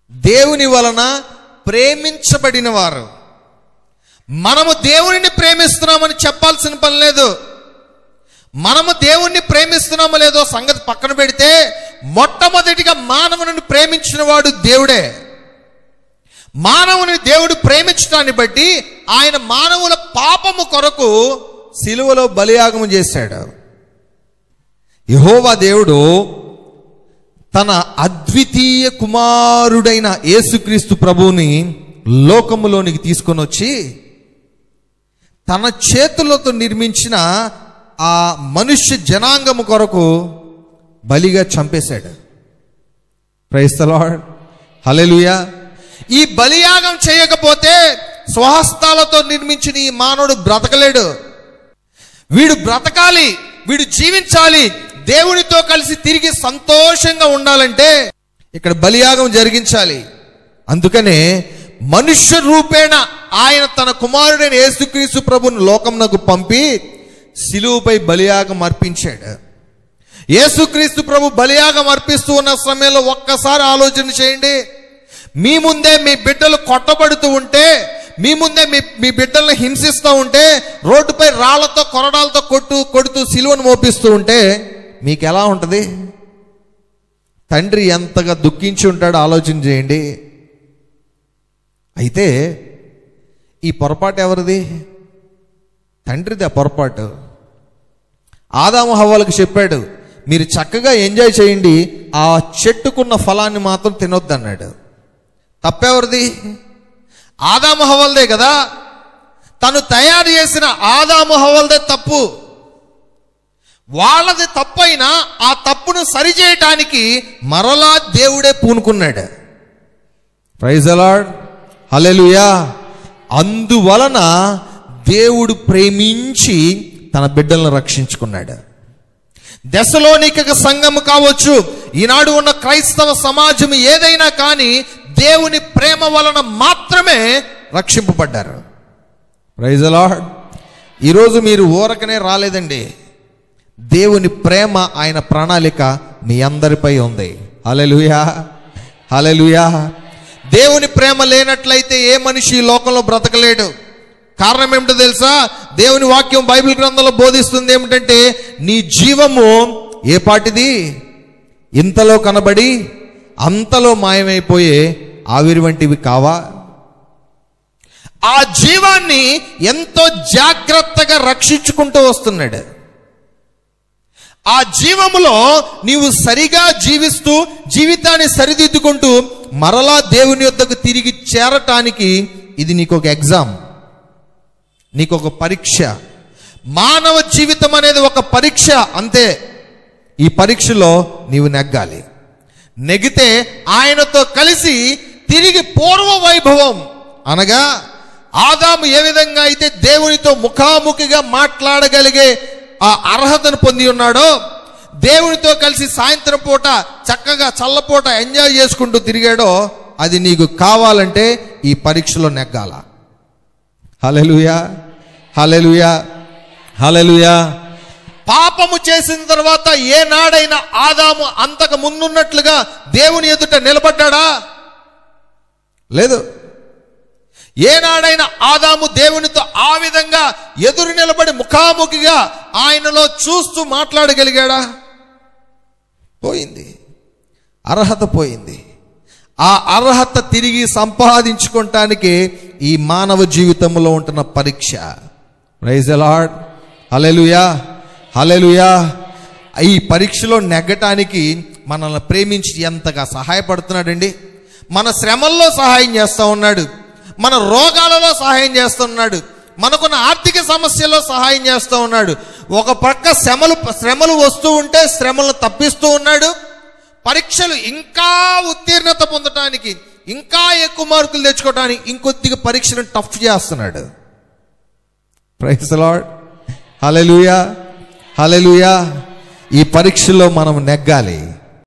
దేవుని వలన ప్రేమించబడిన వారు. మనము దేవునిని ప్రేమిస్తున్నామని చెప్పాల్సిన పని లేదు. మనము దేవుణ్ణి ప్రేమిస్తున్నామో లేదో సంగతి పక్కన పెడితే, మొట్టమొదటిగా మానవుని ప్రేమించిన వాడు దేవుడే. మానవుని దేవుడు ప్రేమించడాన్ని బట్టి ఆయన మానవుల పాపము కొరకు సిలువలో బలియాగము చేశాడు. యెహోవా దేవుడు తన అద్వితీయ కుమారుడైన యేసుక్రీస్తు ప్రభువుని లోకములోనికి తీసుకొని వచ్చి తన చేతులతో నిర్మించిన ఆ మనుష్య జనాంగము కొరకు బలిగా చంపేశాడు. Praise the lord, hallelujah. ఈ బలియాగం చేయకపోతే స్వహస్తాలతో నిర్మించిన ఈ మానవుడు బ్రతకలేడు. వీడు బ్రతకాలి, వీడు జీవించాలి, దేవునితో కలిసి తిరిగి సంతోషంగా ఉండాలంటే ఇక్కడ బలియాగం జరిగించాలి. అందుకనే మనుష్య రూపేణ ఆయన తన కుమారుడైన యేసుక్రీస్తు ప్రభువుని లోకమునకు పంపి సిలువపై బలియాగం అర్పించాడు. యేసుక్రీస్తు ప్రభు బలియాగం అర్పిస్తూ ఉన్న సమయంలో ఒక్కసారి ఆలోచన చేయండి. మీ ముందే మీ బిడ్డలు కొట్టబడుతూ ఉంటే, మీ ముందే మీ బిడ్డలను హింసిస్తూ ఉంటే, రోడ్డుపై రాళ్లతో కొరడాలతో కొడుతూ సిలువను మోపిస్తూ ఉంటే మీకు ఎలా ఉంటుంది? తండ్రి ఎంతగా దుఃఖించి ఉంటాడో ఆలోచన చేయండి. అయితే ఈ పొరపాటు ఎవరిది? తండ్రిది ఆ పొరపాటు. ఆదాము హవ్వలకు చెప్పాడు, మీరు చక్కగా ఎంజాయ్ చేయండి, ఆ చెట్టుకున్న ఫలాన్ని మాత్రం తినొద్దన్నాడు. తప్పెవరిది? ఆదాము హవ్వలదే కదా. తను తయారు చేసిన ఆదాము హవ్వలదే తప్పు. వాళ్ళది తప్పైనా ఆ తప్పును సరిచేయటానికి మరలా దేవుడే పూనుకున్నాడు. Praise the lord, hallelujah. అందువలన దేవుడు ప్రేమించి తన బిడ్డలను రక్షించుకున్నాడు. దెసలోనిక సంఘము కావచ్చు, ఈనాడు ఉన్న క్రైస్తవ సమాజం ఏదైనా కానీ దేవుని ప్రేమ వలన మాత్రమే రక్షింపబడ్డారు. Praise the lord. ఈరోజు మీరు ఊరకనే రాలేదండి. దేవుని ప్రేమ, ఆయన ప్రణాళిక మీ అందరిపై ఉంది. హల్లెలూయా, హల్లెలూయా. దేవుని ప్రేమ లేనట్లయితే ఏ మనిషి ఈ లోకంలో బ్రతకలేడు. కారణం ఏమిటో తెలుసా? దేవుని వాక్యం బైబిల్ గ్రంథంలో బోధిస్తుంది ఏమిటంటే, నీ జీవము ఏ పాటిది? ఇంతలో కనబడి అంతలో మాయమైపోయే ఆవిరి వంటివి కావా? ఆ జీవాన్ని ఎంతో జాగ్రత్తగా రక్షించుకుంటూ వస్తున్నాడు. ఆ జీవములో నీవు సరిగా జీవిస్తూ జీవితాన్ని సరిదిద్దుకుంటూ మరలా దేవుని యొద్దకు తిరిగి చేరటానికి ఇది నీకు ఒక ఎగ్జామ్, నీకు ఒక పరీక్ష. మానవ జీవితం అనేది ఒక పరీక్ష, అంతే. ఈ పరీక్షలో నీవు నెగ్గాలి. నెగితే ఆయనతో కలిసి తిరిగి పూర్వ వైభవం, అనగా ఆదాము ఏ విధంగా అయితే దేవునితో ముఖాముఖిగా మాట్లాడగలిగే ఆ అర్హతను పొంది ఉన్నాడో, దేవునితో కలిసి సాయంత్రం పూట చక్కగా చల్లపూట ఎంజాయ్ చేసుకుంటూ తిరిగాడో, అది నీకు కావాలంటే ఈ పరీక్షలో నెగ్గాల. హల్లెలూయా, హల్లెలూయా, హల్లెలూయా. పాపము చేసిన తర్వాత ఏనాడైనా ఆదాము అంతకు ముందున్నట్లుగా దేవుని ఎదుట నిలబడ్డాడా? లేదు. ఏనాడైనా ఆదాము దేవునితో ఆ విధంగా ఎదురు నిలబడి ముఖాముఖిగా ఆయనలో చూస్తూ మాట్లాడగలిగాడా? పోయింది, అర్హత పోయింది. ఆ అర్హత తిరిగి సంపాదించుకోవటానికి ఈ మానవ జీవితంలో ఉంటున్న పరీక్ష. Praise the lord, hallelujah, hallelujah. ఈ పరీక్షలో నెగ్గటానికి మనల్ని ప్రేమించి ఎంతగా సహాయపడుతున్నాడండి. మన శ్రమల్లో సహాయం చేస్తూ ఉన్నాడు, మన రోగాలలో సహాయం చేస్తున్నాడు, మనకున్న ఆర్థిక సమస్యల్లో సహాయం చేస్తూ ఉన్నాడు. ఒక పక్క శ్రమలు వస్తూ ఉంటే శ్రమలను తప్పిస్తూ ఉన్నాడు. పరీక్షలు ఇంకా ఉత్తీర్ణత పొందటానికి, ఇంకా ఎక్కువ మార్కులు తెచ్చుకోవడానికి ఇంకొద్దిగా పరీక్షను టఫ్ చేస్తున్నాడు. Praise the lord, hallelujah, hallelujah. ఈ పరీక్షలో మనం నెగ్గాలి.